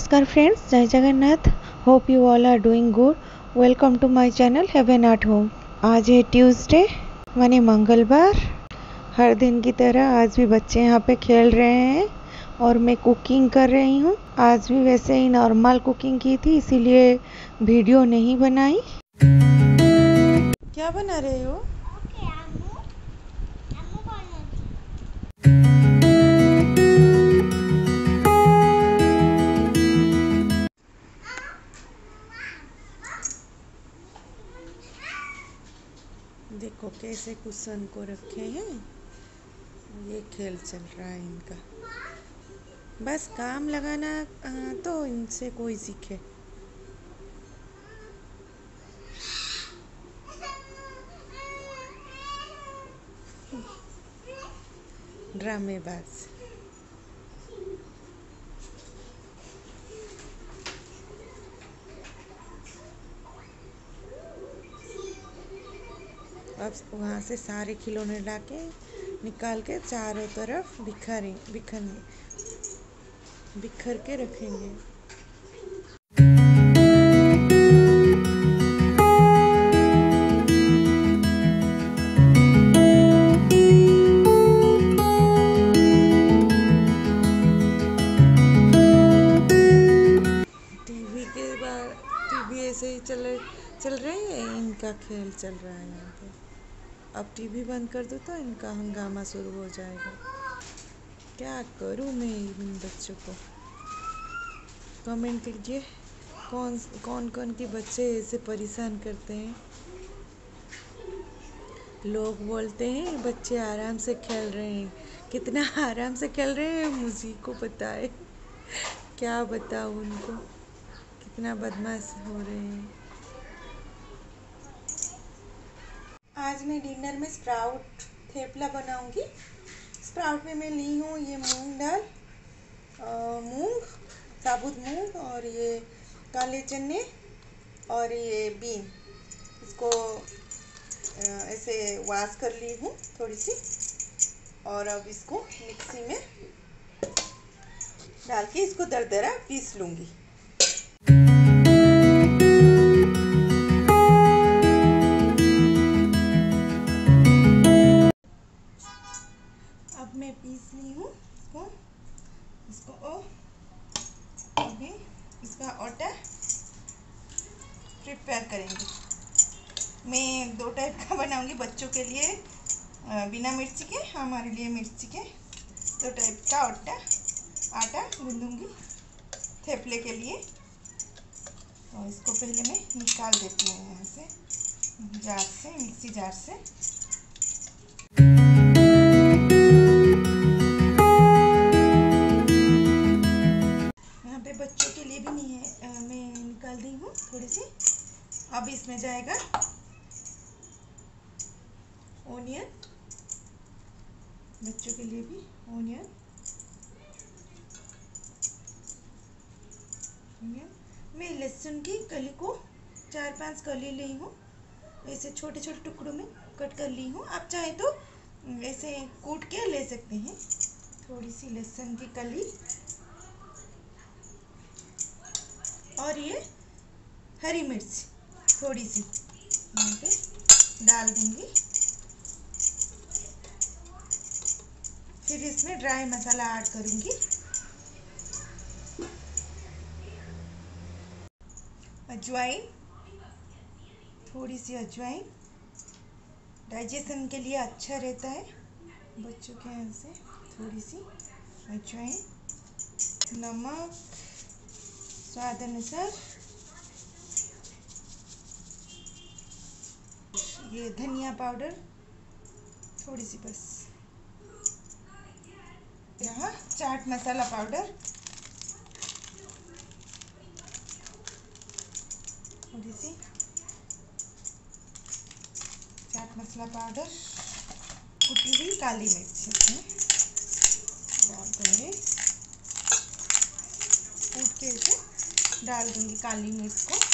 नमस्कार फ्रेंड्स, जय Jagannath. Hope you all are doing good. Welcome to my channel Heaven at Home. आज है Tuesday माने मंगलवार। हर दिन की तरह आज भी बच्चे यहाँ पे खेल रहे हैं और मैं कुकिंग कर रही हूँ। आज भी वैसे ही नॉर्मल कुकिंग की थी, इसीलिए वीडियो नहीं बनाई। क्या बना रहे हो? देखो कैसे कुशन को रखे हैं। ये खेल चल रहा है इनका। बस काम लगाना तो इनसे कोई सीखे। ड्रामेबाज। अब वहाँ से सारे खिलौने लाके निकाल के चारों तरफ बिखर के रखेंगे। टीवी ऐसे ही चल रही है। इनका खेल चल रहा है यहाँ पे। अब टीवी बंद कर दो तो इनका हंगामा शुरू हो जाएगा। क्या करूँ मैं इन बच्चों को? कमेंट कीजिए कौन कौन कौन के बच्चे ऐसे परेशान करते हैं। लोग बोलते हैं बच्चे आराम से खेल रहे हैं। कितना आराम से खेल रहे हैं मुझी को पता है। क्या बताऊँ उनको, कितना बदमाश हो रहे हैं। आज मैं डिनर में स्प्राउट थेपला बनाऊंगी। स्प्राउट में मैं ली हूँ ये मूंग दाल, साबुत मूंग, और ये काले चने, और ये बीन। इसको ऐसे वॉश कर ली हूँ थोड़ी सी, और अब इसको मिक्सी में डाल के इसको दरदरा पीस लूँगी। अब मैं पीस ली हूँ इसको अभी इसका आटा प्रिपेयर करेंगे। मैं 2 टाइप का बनाऊंगी बच्चों के लिए, बिना मिर्ची के, हमारे लिए मिर्ची के। 2 टाइप का आटा गूंदूंगी थेपले के लिए। और इसको पहले मैं निकाल देती हूँ यहाँ से मिक्सी जार से। यहाँ पे बच्चों के लिए भी नहीं है, मैं निकाल दी हूँ थोड़ी सी। अब इसमें जाएगा ओनियन, बच्चों के लिए भी ओनियन। मैं लहसुन की कली को 4-5 कली ली हूँ। ऐसे छोटे छोटे टुकड़ों में कट कर ली हूँ। आप चाहे तो ऐसे कूट के ले सकते हैं। थोड़ी सी लहसुन की कली, और ये हरी मिर्च थोड़ी सी यहाँ पे डाल देंगी। फिर इसमें ड्राई मसाला ऐड करूँगी। अजवाइन, थोड़ी सी अजवाइन डाइजेशन के लिए अच्छा रहता है बच्चों के यहाँ से। थोड़ी सी अजवाइन, नमक स्वाद अनुसार, ये धनिया पाउडर थोड़ी सी बस। यहाँ चाट मसाला पाउडर थोड़ी सी, चाट मसाला पाउडर, कुटी हुई काली मिर्च इसमें डाल देंगे। कूट के इसे डाल दूंगी काली मिर्च को।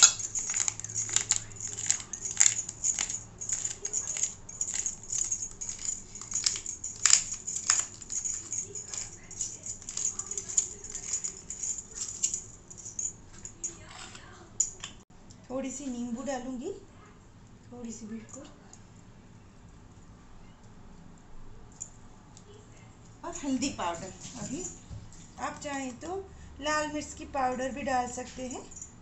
थोड़ी सी नींबू डालूंगी, थोड़ी सी बिल्कुल, और हल्दी पाउडर। अभी आप चाहें तो लाल मिर्च की पाउडर भी डाल सकते हैं।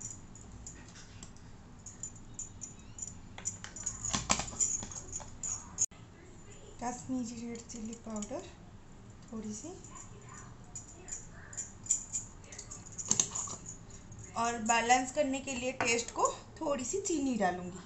कश्मीरी रेड चिल्ली पाउडर थोड़ी सी, और बैलेंस करने के लिए टेस्ट को थोड़ी सी चीनी डालूंगी।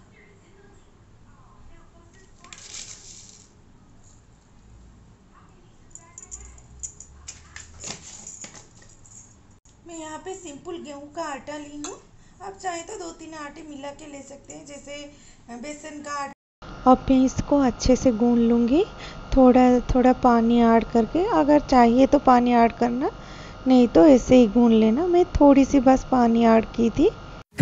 मैं यहाँ पे सिंपल गेहूं का आटा ली हूँ। आप चाहें तो 2-3 आटे मिला के ले सकते हैं, जैसे बेसन का आटा। अब मैं इसको अच्छे से गूंद लूँगी, थोड़ा थोड़ा पानी ऐड करके। अगर चाहिए तो पानी ऐड करना, नहीं तो ऐसे ही गूंद लेना। मैं थोड़ी सी बस पानी ऐड की थी।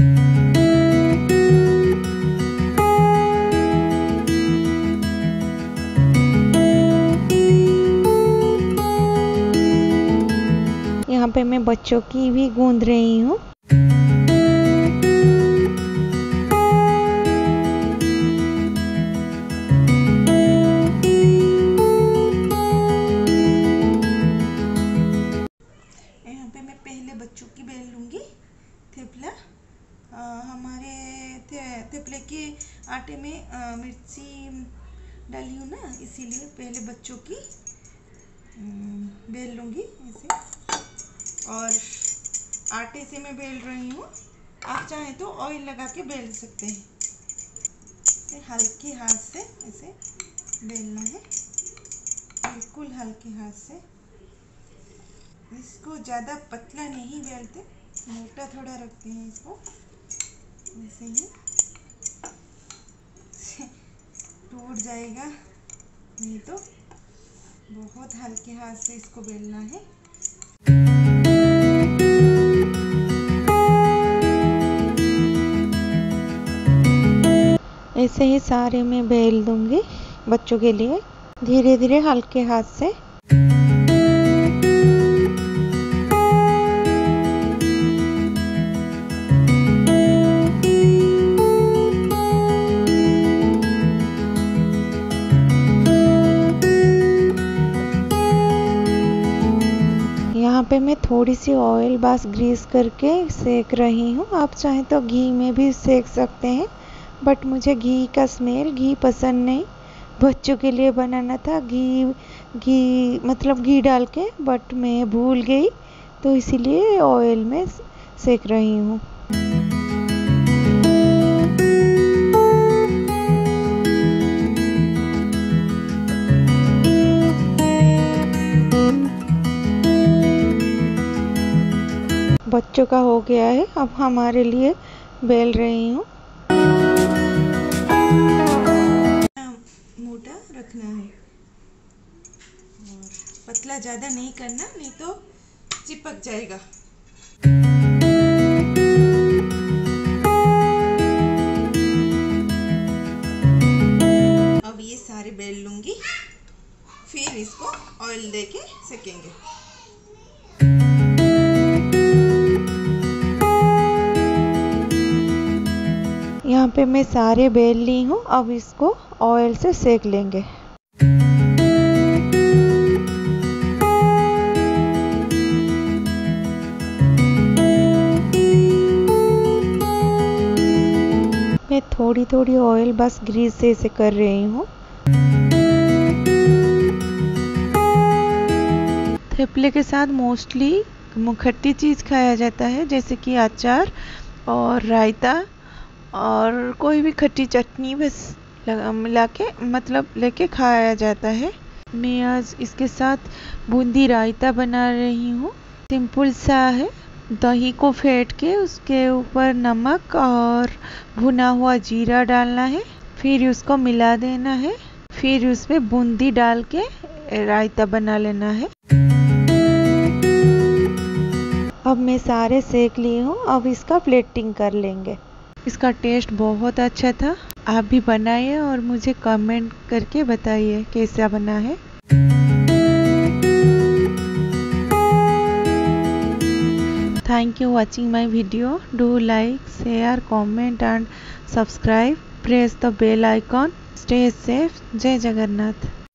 यहाँ पे मैं बच्चों की भी गूंद रही हूँ। यहाँ पे मैं पहले बच्चों की बेल लूँगी थेपला। हमारे थेपले के आटे में मिर्ची डाली हूँ ना, इसीलिए पहले बच्चों की बेल लूँगी ऐसे। और आटे से मैं बेल रही हूँ, आप चाहें तो ऑयल लगा के बेल सकते हैं। हल्के हाथ से ऐसे बेलना है, बिल्कुल हल्के हाथ से। इसको ज़्यादा पतला नहीं बेलते, मोटा थोड़ा रखते हैं इसको, ऐसे ही टूट जाएगा नहीं तो। बहुत हल्के हाथ से इसको बेलना है। ऐसे ही सारे मैं बेल दूंगी बच्चों के लिए, धीरे धीरे हल्के हाथ से। यहाँ पे मैं थोड़ी सी ऑयल बस ग्रीस करके सेक रही हूँ। आप चाहें तो घी में भी सेक सकते हैं, बट मुझे घी का स्मेल, घी पसंद नहीं। बच्चों के लिए बनाना था घी मतलब घी डाल के, बट मैं भूल गई, तो इसीलिए ऑयल में सेक रही हूँ। बच्चों का हो गया है, अब हमारे लिए बेल रही हूँ। मोटा रखना है और पतला ज़्यादा नहीं करना, नहीं तो चिपक जाएगा। अब ये सारे बेल लूँगी, फिर इसको ऑयल देके सेकेंगे। यहाँ पे मैं सारे बेल ली हूँ, अब इसको ऑयल से सेक लेंगे। मैं थोड़ी थोड़ी ऑयल बस ग्रीस से इसे कर रही हूँ। थेपले के साथ मोस्टली खट्टी चीज़ खाया जाता है, जैसे कि अचार और रायता और कोई भी खट्टी चटनी बस मिला के मतलब लेके खाया जाता है। मैं आज इसके साथ बूंदी रायता बना रही हूँ। सिंपल सा है, दही को फेंट के उसके ऊपर नमक और भुना हुआ जीरा डालना है, फिर उसको मिला देना है, फिर उसमें बूंदी डाल के रायता बना लेना है। अब मैं सारे सेक ली हूँ, अब इसका प्लेटिंग कर लेंगे। इसका टेस्ट बहुत अच्छा था, आप भी बनाइए और मुझे कमेंट करके बताइए कैसा बना है। Thank you watching my video. Do like, share, comment and subscribe. Press the bell icon. Stay safe. Jai Jagannath.